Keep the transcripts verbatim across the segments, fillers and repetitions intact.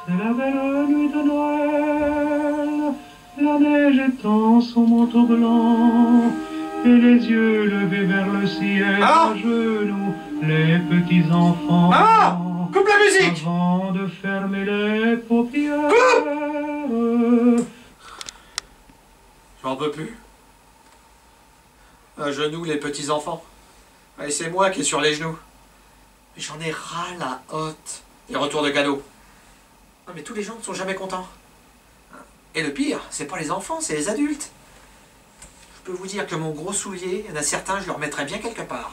C'est la belle nuit de Noël, la neige étend son manteau blanc, et les yeux levés vers le ciel, Ah, à genoux, les petits enfants. Ah, coupe la musique. Avant de fermer les paupières. Coupe. J'en peux plus. À genoux, les petits enfants. Et c'est moi qui est sur les genoux. Mais j'en ai ras la hotte. Les retours de cadeaux. Non, mais tous les gens ne sont jamais contents. Et le pire, c'est pas les enfants, c'est les adultes. Je peux vous dire que mon gros soulier, il y en a certains, je le remettrais bien quelque part.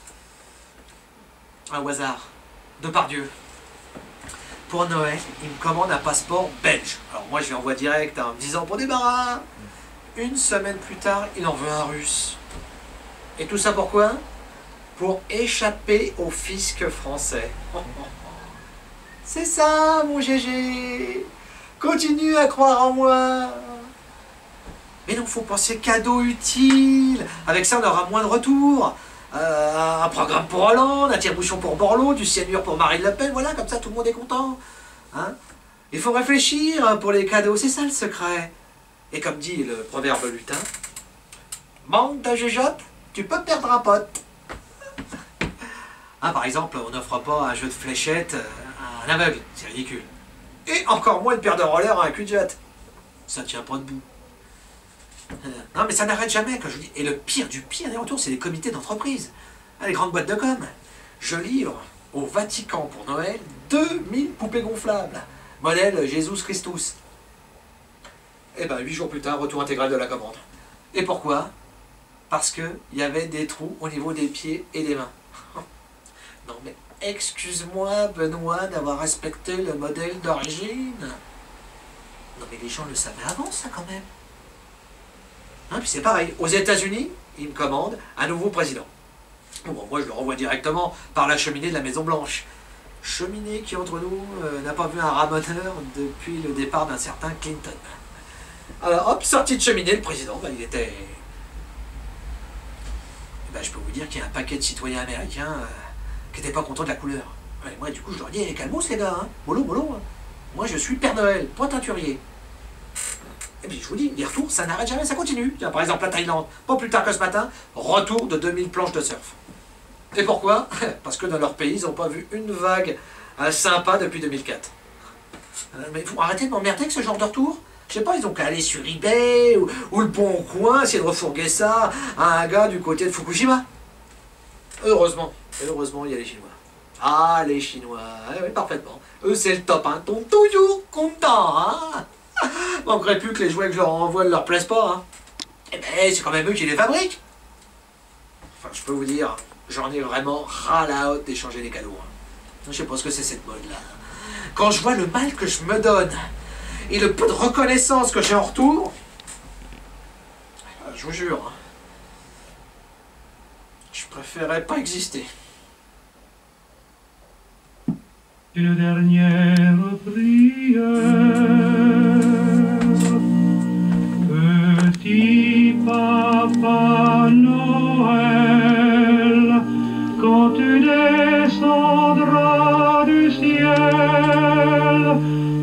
Un au hasard. Depardieu. Pour Noël, il me commande un passeport belge. Alors moi, je lui envoie direct en me disant pour débarras. Une semaine plus tard, il en veut un russe. Et tout ça pourquoi? Pour échapper au fisc français. C'est ça, mon Gégé. Continue à croire en moi. Mais non, faut penser cadeau utile. Avec ça, on aura moins de retours. Euh, un programme pour Hollande, un tire-bouchon pour Borloo, du cyanure pour Marine Le Pen. Voilà, comme ça, tout le monde est content. Hein? Il faut réfléchir pour les cadeaux. C'est ça, le secret. Et comme dit le proverbe lutin, manque de jugeote, tu peux perdre un pote. Hein, par exemple, on n'offre pas un jeu de fléchettes à un aveugle, c'est ridicule. Et encore moins une paire de rollers à un cul-de-jet. Ça tient pas debout. Euh, non mais ça n'arrête jamais, quand je vous dis. Et le pire du pire des retours, c'est les comités d'entreprise. Hein, les grandes boîtes de com. Je livre au Vatican pour Noël deux mille poupées gonflables. Modèle Jesus Christus. Et ben huit jours plus tard, retour intégral de la commande. Et pourquoi? Parce qu'il y avait des trous au niveau des pieds et des mains. Non mais excuse-moi Benoît d'avoir respecté le modèle d'origine. Non mais les gens le savaient avant ça quand même. Hein, puis c'est pareil, aux États-Unis, ils me commandent un nouveau président. Bon, moi je le renvoie directement par la cheminée de la Maison Blanche. Cheminée qui entre nous euh, n'a pas vu un ramoneur depuis le départ d'un certain Clinton. Alors hop, sortie de cheminée, le président, bah, il était... Bah, je peux vous dire qu'il y a un paquet de citoyens américains euh, qui n'étaient pas contents de la couleur. Ouais, moi du coup je leur dis, eh, calmos les gars, hein. mollo mollo. Hein. Moi je suis Père Noël, point teinturier. Et puis je vous dis, les retours, ça n'arrête jamais, ça continue. Tiens, par exemple la Thaïlande, pas plus tard que ce matin, retour de deux mille planches de surf. Et pourquoi? Parce que dans leur pays, ils n'ont pas vu une vague euh, sympa depuis deux mille quatre. Euh, mais vous arrêtez de m'emmerder avec ce genre de retour. Je sais pas, ils ont qu'à aller sur eBay ou, ou le Bon Coin, essayer de refourguer ça à un gars du côté de Fukushima. Heureusement, heureusement, il y a les Chinois. Ah, les Chinois, eh oui, parfaitement. Eux, c'est le top, hein. Ils sont toujours contents, hein. Manquerait plus que les jouets que je leur envoie ne leur plaisent pas, hein. Eh ben, c'est quand même eux qui les fabriquent. Enfin, je peux vous dire, j'en ai vraiment ras la hotte d'échanger les cadeaux. Hein. Je sais pas ce que c'est cette mode-là. Quand je vois le mal que je me donne et le peu de reconnaissance que j'ai en retour, je vous jure, hein, je préférerais pas exister. Une dernière prière. Petit Papa Noël, quand tu descendras du ciel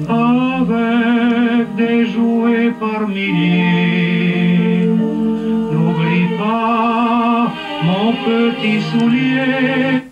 avec des jouets par milliers, n'oublie pas mon petit soulier.